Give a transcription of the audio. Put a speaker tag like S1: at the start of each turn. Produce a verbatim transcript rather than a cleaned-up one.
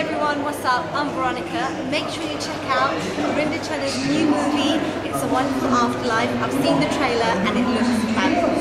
S1: everyone, what's up? I'm Veronica. Make sure you check out Rinda Chadha's new movie. It's the one from Afterlife. I've seen the trailer and it looks fabulous.